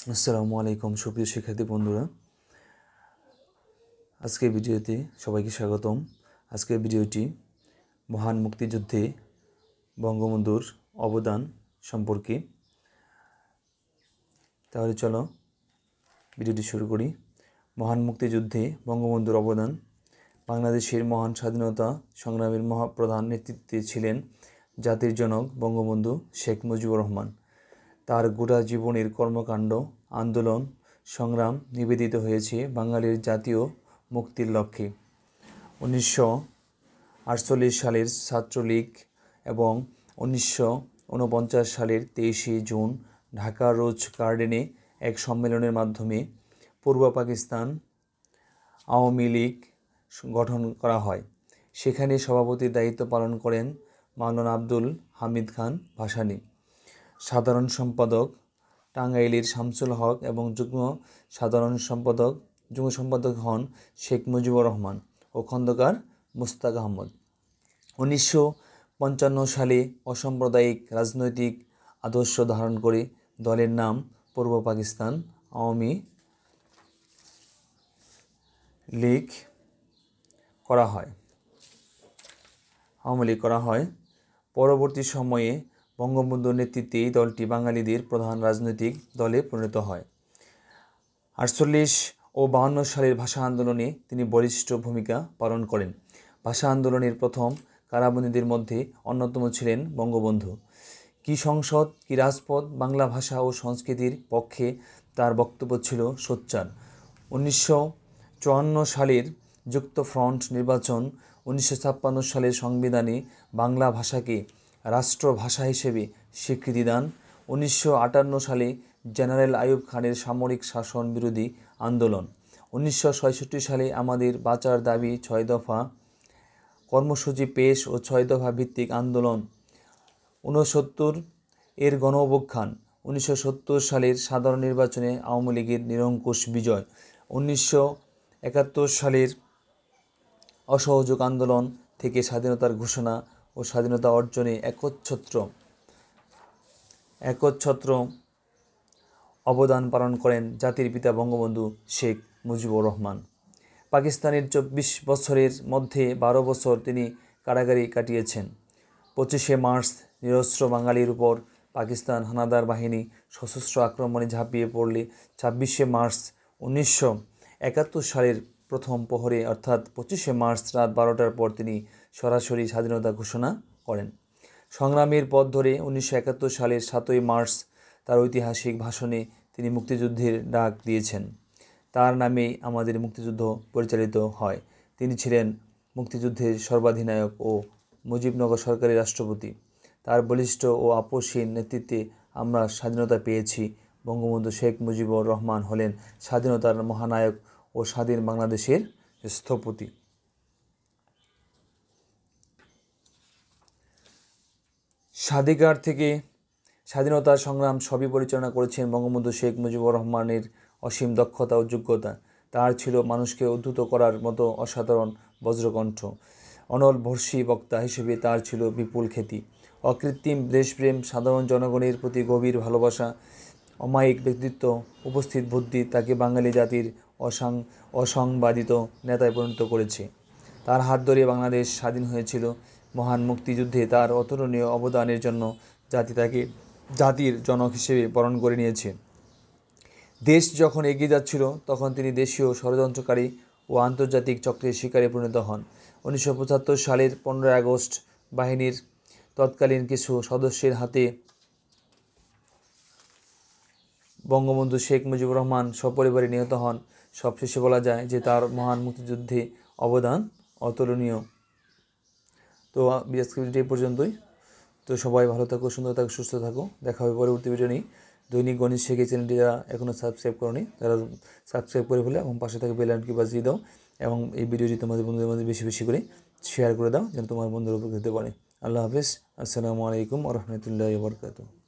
আসসালামু আলাইকুম সুপ্রিয় শিক্ষার্থী বন্ধুরা, আজকের ভিডিওতে সবাইকে স্বাগতম। আজকের ভিডিওটি মহান মুক্তিযুদ্ধে বঙ্গবন্ধুর অবদান সম্পর্কে। তাহলে চলো ভিডিওটি শুরু করি। মহান মুক্তিযুদ্ধে বঙ্গবন্ধুর অবদান। বাংলাদেশের মহান স্বাধীনতা সংগ্রামের মহাপ্রধান নেতৃত্বে ছিলেন জাতির জনক বঙ্গবন্ধু শেখ মুজিবুর রহমান। তার গোটা জীবনের কর্মকাণ্ড, আন্দোলন, সংগ্রাম নিবেদিত হয়েছে বাঙালির জাতীয় মুক্তির লক্ষ্যে। 1948 সালের ছাত্রলীগ এবং 1949 সালের 23শে জুন ঢাকা রোজ গার্ডেনে এক সম্মেলনের মাধ্যমে পূর্ব পাকিস্তান আওয়ামী লীগ গঠন করা হয়। সেখানে সভাপতির দায়িত্ব পালন করেন মাওলানা আব্দুল হামিদ খান ভাসানী। সাধারণ সম্পাদক টাঙ্গাইলের শামসুল হক এবং যুগ্ম সম্পাদক হন শেখ মুজিবুর রহমান ও খন্দকার মুস্তাক আহমদ। 1955 সালে অসাম্প্রদায়িক রাজনৈতিক আদর্শ ধারণ করে দলের নাম পূর্ব পাকিস্তান আওয়ামী লীগ করা হয়। পরবর্তী সময়ে বঙ্গবন্ধুর নেতৃত্বে এই দলটি বাঙালিদের প্রধান রাজনৈতিক দলে পরিণত হয়। 48 ও 52 সালের ভাষা আন্দোলনে তিনি বলিষ্ঠ ভূমিকা পালন করেন। ভাষা আন্দোলনের প্রথম কারাবন্দীদের মধ্যে অন্যতম ছিলেন বঙ্গবন্ধু। কি সংসদ, কি রাজপথ, বাংলা ভাষা ও সংস্কৃতির পক্ষে তার বক্তব্য ছিল সোচ্চার। 1954 সালের যুক্তফ্রন্ট নির্বাচন, 1956 সালের সংবিধানে বাংলা ভাষাকে রাষ্ট্রভাষা হিসেবে স্বীকৃতি দান, 1958 সালে জেনারেল আইয়ুব খানের সামরিক শাসন বিরোধী আন্দোলন, 1966 সালে আমাদের বাঁচার দাবি 6 দফা কর্মসূচি পেশ ও 6 দফা ভিত্তিক আন্দোলন, 69 এর গণ অভ্যুত্থান, 1970 সালের সাধারণ নির্বাচনে আওয়ামী লীগের নিরঙ্কুশ বিজয়, 1971 সালের অসহযোগ আন্দোলন থেকে স্বাধীনতার ঘোষণা ও স্বাধীনতা অর্জনে একচ্ছত্র অবদান পালন করেন জাতির পিতা বঙ্গবন্ধু শেখ মুজিবুর রহমান। পাকিস্তানের 24 বছরের মধ্যে 12 বছর তিনি কারাগারে কাটিয়েছেন। 25শে মার্চ নিরস্ত্র বাঙালির উপর পাকিস্তান হানাদার বাহিনী সশস্ত্র আক্রমণে ঝাঁপিয়ে পড়লে 26শে মার্চ 1971 সালের প্রথম প্রহরে অর্থাৎ 25শে মার্চ রাত 12টার পর তিনি সরাসরি স্বাধীনতা ঘোষণা করেন। সংগ্রামের পথ ধরে 1971 সালের 7ই মার্চ তার ঐতিহাসিক ভাষণে তিনি মুক্তিযুদ্ধের ডাক দিয়েছেন। তার নামেই আমাদের মুক্তিযুদ্ধ পরিচালিত হয়। তিনি ছিলেন মুক্তিযুদ্ধের সর্বাধিনায়ক ও মুজিবনগর সরকারের রাষ্ট্রপতি। তার বলিষ্ঠ ও আপোষহীন নেতৃত্বে আমরা স্বাধীনতা পেয়েছি। বঙ্গবন্ধু শেখ মুজিবুর রহমান হলেন স্বাধীনতার মহানায়ক ও স্বাধীন বাংলাদেশের স্থপতি। স্বাধিকার থেকে স্বাধীনতার সংগ্রাম সবই পরিচালনা করেছেন বঙ্গবন্ধু শেখ মুজিবুর রহমানের অসীম দক্ষতা ও যোগ্যতা। তার ছিল মানুষকে উদ্ধত করার মতো অসাধারণ বজ্রকণ্ঠ। অনল ভর্ষী বক্তা হিসেবে তার ছিল বিপুল খ্যাতি। অকৃত্রিম দেশপ্রেম, সাধারণ জনগণের প্রতি গভীর ভালোবাসা, অমায়িক ব্যক্তিত্ব, উপস্থিত বুদ্ধি তাকে বাঙালি জাতির অসংবাদিত নেতায় পরিণত করেছে। তার হাত ধরে বাংলাদেশ স্বাধীন হয়েছিল। মহান মুক্তিযুদ্ধে তার অতুলনীয় অবদানের জন্য জাতি তাকে জাতির জনক হিসেবে বরণ করে নিয়েছে। দেশ যখন এগিয়ে যাচ্ছিল তখন তিনি দেশীয় ষড়যন্ত্রকারী ও আন্তর্জাতিক চক্রের শিকারে পরিণত হন। 1975 সালের 15 আগস্ট বাহিনীর তৎকালীন কিছু সদস্যের হাতে বঙ্গবন্ধু শেখ মুজিবুর রহমান সপরিবারে নিহত হন। সবশেষে বলা যায় যে তার মহান মুক্তিযুদ্ধে অবদান অতুলনীয়। তো আজকে ভিডিওটি এই পর্যন্তই। তো সবাই ভালো থাকো, সুন্দর থাকো, সুস্থ থাকো। দেখা হবে পরবর্তী ভিডিও নিয়ে। দৈনিক গণিত শিখে চ্যানেলটি যারা এখনও সাবস্ক্রাইব করোনি তারা সাবস্ক্রাইব করে ফেলে এবং পাশে থাকা বেল আইকনটি বাজিয়ে দাও এবং এই ভিডিওটি তোমাদের বন্ধুদের মধ্যে বেশি বেশি করে শেয়ার করে দাও যেন তোমার বন্ধুরা উপকৃত হতে পারে। আল্লাহ হাফেজ। আসসালামু আলাইকুম ওয়া রাহমাতুল্লাহি ওয়া বারাকাতুহু।